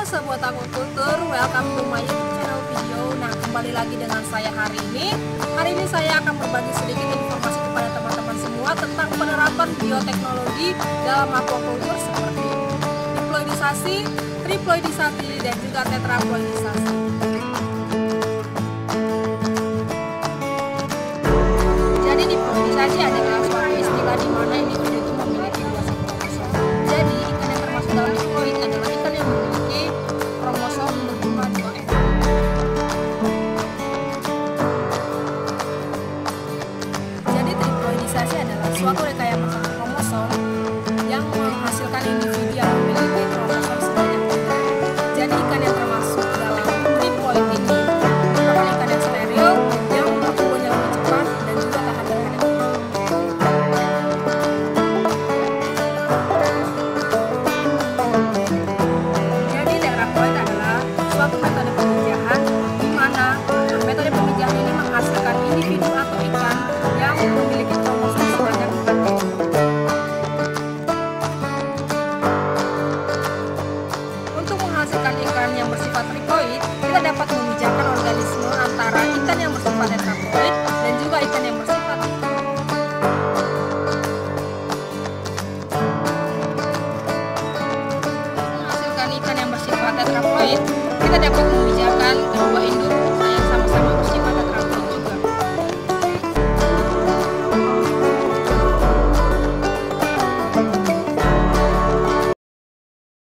Sobat Aquaculture, welcome to my YouTube channel video. Nah, kembali lagi dengan saya hari ini. Hari ini saya akan berbagi sedikit informasi kepada teman-teman semua tentang penerapan bioteknologi dalam aquaculture seperti diploidisasi, triploidisasi, dan juga tetraploidisasi. Jadi diploidisasi adalah suatu istilah di mana individu itu memiliki dua kromosom. Jadi ikan yang termasuk dalam diploid adalah ikan yang memiliki kromosom berjumlah 2X. Jadi triploidisasi adalah suatu rekayasa satu kromosom yang menghasilkan individu yang memiliki kromosom sebanyak 3. Jadi ikan yang termasuk dalam triploid ini merupakan ikan yang steril yang pertumbuhannya lebih cepat dan juga tahan terhadap penyakit. Jadi tetraploid adalah suatu